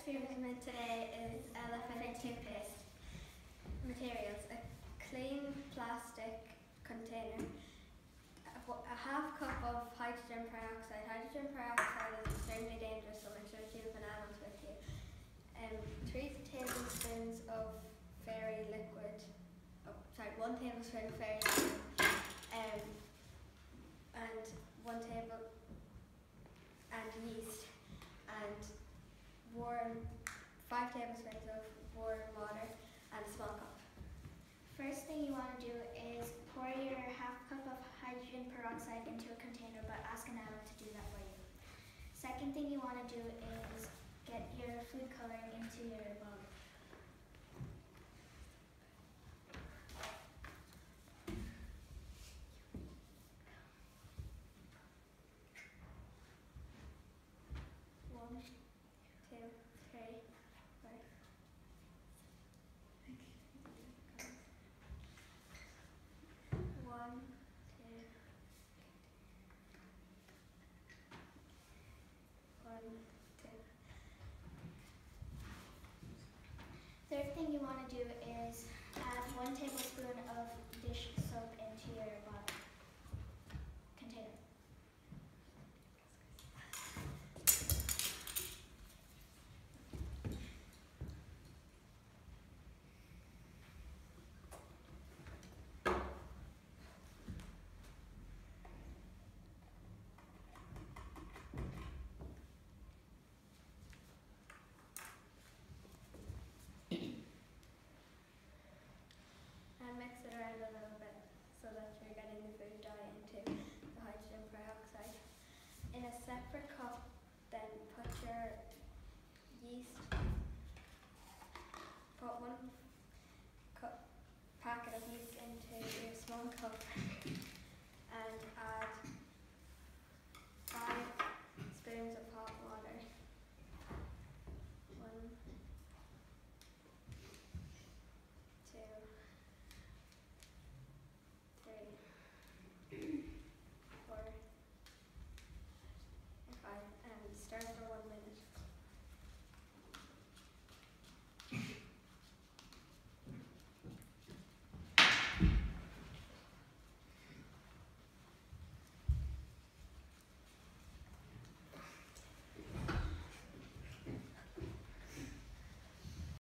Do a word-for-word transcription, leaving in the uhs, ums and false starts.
experiment today is elephant toothpaste. Materials: a clean plastic container, a, a half cup of hydrogen peroxide. Hydrogen peroxide is extremely dangerous, so make sure that you have bananas with you. Um, three tablespoons of fairy liquid. Oh, sorry, one tablespoon of fairy liquid. Um, and one table and yeast and warm five tablespoons of warm water and a small cup. First thing you want to do is pour your half cup of hydrogen peroxide into a container, but ask an adult to do that for you. Second thing you want to do is get your food coloring into your bowl. One, two, three, four. One, two, one, two. Third thing you want to do is add one tablespoon of dish soap into your bottle container. And mix it around a little bit so that you're getting the food dye into the hydrogen peroxide. In a separate